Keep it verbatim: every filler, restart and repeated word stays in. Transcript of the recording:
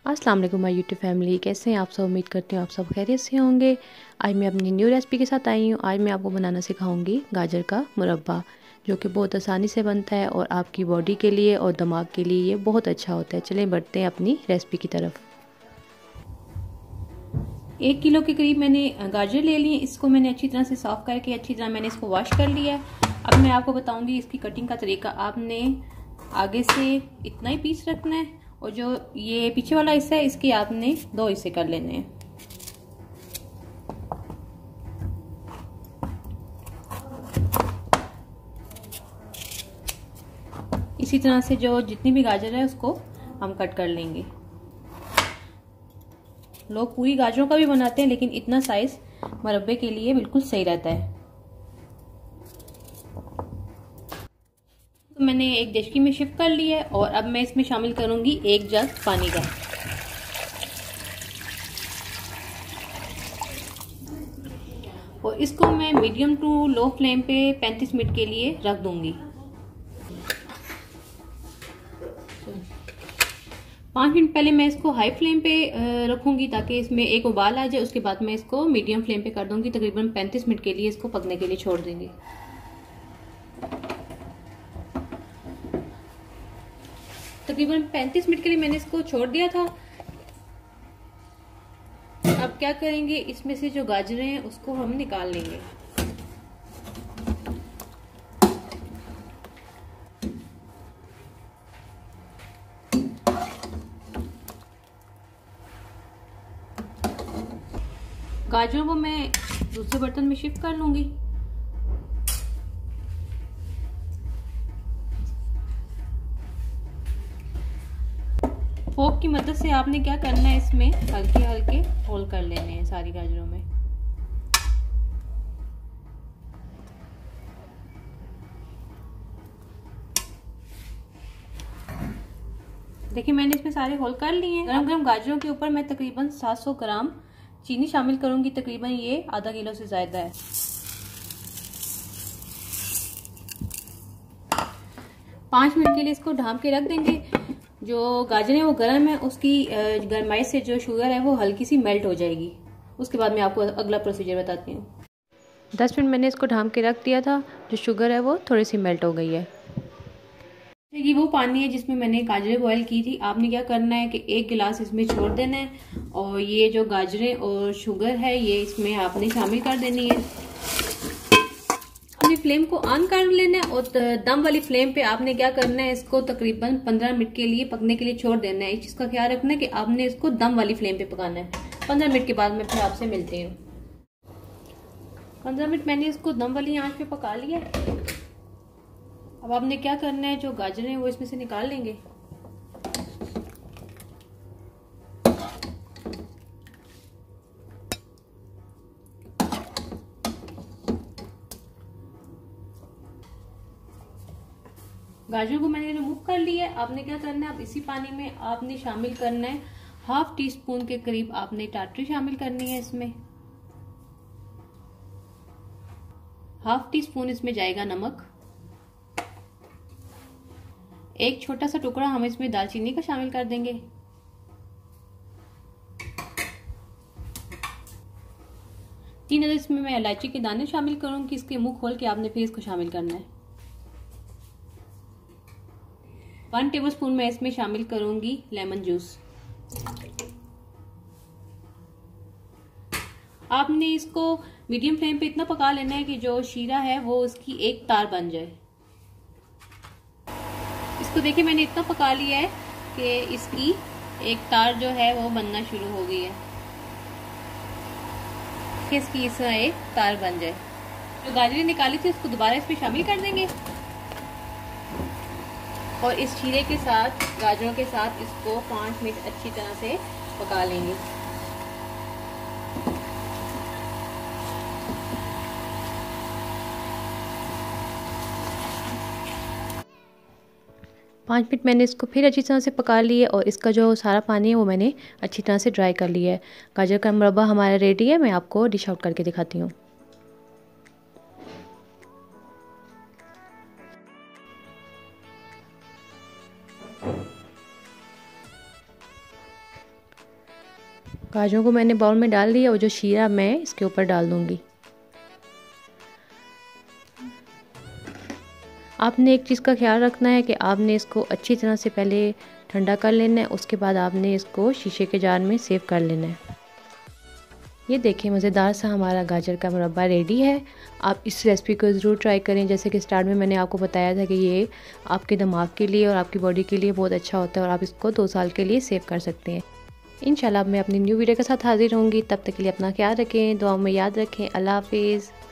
अस्सलाम वालेकुम my YouTube family, कैसे हैं आप सब। उम्मीद करती हूँ आप सब खैरियत से होंगे। आज मैं अपनी न्यू रेसिपी के साथ आई हूँ। आज मैं आपको बनाना सिखाऊंगी गाजर का मुरब्बा, जो कि बहुत आसानी से बनता है और आपकी बॉडी के लिए और दिमाग के लिए ये बहुत अच्छा होता है। चलें बढ़ते हैं अपनी रेसिपी की तरफ। एक किलो के करीब मैंने गाजर ले लिए। इसको मैंने अच्छी तरह से साफ करके अच्छी तरह मैंने इसको वॉश कर लिया है। अब मैं आपको बताऊंगी इसकी कटिंग का तरीका। आपने आगे से इतना ही पीस रखना है और जो ये पीछे वाला हिस्सा है इसके आपने दो हिस्से कर लेने हैं। इसी तरह से जो जितनी भी गाजर है उसको हम कट कर लेंगे। लोग पूरी गाजरों का भी बनाते हैं, लेकिन इतना साइज मुरब्बे के लिए बिल्कुल सही रहता है। तो मैंने एक डेचकी में शिफ्ट कर लिया है और अब मैं इसमें शामिल करूंगी एक जग पानी का। और इसको मैं मीडियम टू लो फ्लेम पे पैंतीस मिनट के लिए रख दूंगी। पाँच मिनट पहले मैं इसको हाई फ्लेम पे रखूंगी ताकि इसमें एक उबाल आ जाए। उसके बाद मैं इसको मीडियम फ्लेम पे कर दूंगी। तकरीबन पैंतीस मिनट के लिए इसको पकने के लिए छोड़ देंगे। तकरीबन पैंतीस मिनट के लिए मैंने इसको छोड़ दिया था। अब क्या करेंगे, इसमें से जो गाजरें हैं उसको हम निकाल लेंगे। गाजरों को मैं दूसरे बर्तन में शिफ्ट कर लूंगी। फोक की मदद से आपने क्या करना है, इसमें हल्के हल्के होल कर लेने हैं सारी गाजरों में। देखिए मैंने इसमें सारे होल कर लिए हैं। गरम गरम गाजरों के ऊपर मैं तकरीबन सात सौ ग्राम चीनी शामिल करूंगी। तकरीबन ये आधा किलो से ज्यादा है। पांच मिनट के लिए इसको ढांप के रख देंगे। जो गाजर है वो गर्म है, उसकी गर्माई से जो शुगर है वो हल्की सी मेल्ट हो जाएगी। उसके बाद मैं आपको अगला प्रोसीजर बताती हूँ। दस मिनट मैंने इसको ढांप के रख दिया था। जो शुगर है वो थोड़ी सी मेल्ट हो गई है। ये वो पानी है जिसमें मैंने गाजरें बॉयल की थी। आपने क्या करना है कि एक गिलास इसमें छोड़ देना है और ये जो गाजरें और शुगर है ये इसमें आपने शामिल कर देनी है। अपनी फ्लेम को ऑन कर लेना है और दम वाली फ्लेम पे आपने क्या करना है, इसको तकरीबन पंद्रह मिनट के लिए पकने के लिए छोड़ देना है। इस चीज का ख्याल रखना है कि आपने इसको दम वाली फ्लेम पे पकाना है। पंद्रह मिनट के बाद मैं फिर आपसे मिलती हूँ। पंद्रह मिनट मैंने इसको दम वाली आंच पे पका लिया। अब आपने क्या करना है, जो गाजर है वो इसमें से निकाल लेंगे। गाजर को मैंने रिमूव कर लिया है। आपने क्या करना है, अब इसी पानी में आपने शामिल करना है हाफ टी स्पून के करीब आपने टाटरी शामिल करनी है। इसमें हाफ टी स्पून इसमें जाएगा नमक। एक छोटा सा टुकड़ा हम इसमें दालचीनी का शामिल कर देंगे। तीन अदर इसमें मैं इलायची के दाने शामिल करूंगी। इसके मुंह खोल के आपने फिर इसको शामिल करना है। वन टेबलस्पून मैं इसमें शामिल करूंगी लेमन जूस। आपने इसको मीडियम फ्लेम पे इतना पका लेना है कि जो शीरा है वो उसकी एक तार बन जाए। इसको देखिए मैंने इतना पका लिया है कि इसकी एक तार जो है वो बनना शुरू हो गई है। कि इसकी इस तरह एक तार बन जाए। जो गाजरें निकाली थी उसको दोबारा इसमें शामिल कर देंगे और इस शीरे के साथ गाजरों के साथ इसको पाँच मिनट अच्छी तरह से पका लेंगे। पाँच मिनट मैंने इसको फिर अच्छी तरह से पका लिया और इसका जो सारा पानी है वो मैंने अच्छी तरह से ड्राई कर लिया है। गाजर का मुरब्बा हमारा रेडी है। मैं आपको डिश आउट करके दिखाती हूँ। काजू को मैंने बाउल में डाल दिया और जो शीरा मैं इसके ऊपर डाल दूँगी। आपने एक चीज़ का ख्याल रखना है कि आपने इसको अच्छी तरह से पहले ठंडा कर लेना है, उसके बाद आपने इसको शीशे के जार में सेव कर लेना है। ये देखिए मज़ेदार सा हमारा गाजर का मुरब्बा रेडी है। आप इस रेसिपी को ज़रूर ट्राई करें। जैसे कि स्टार्ट में मैंने आपको बताया था कि ये आपके दिमाग के लिए और आपकी बॉडी के लिए बहुत अच्छा होता है और आप इसको दो साल के लिए सेव कर सकते हैं। इंशाल्लाह मैं अपनी न्यू वीडियो के साथ हाजिर होंगी। तब तक के लिए अपना ख्याल रखें, दुआ में याद रखें। अल्लाह हाफिज़।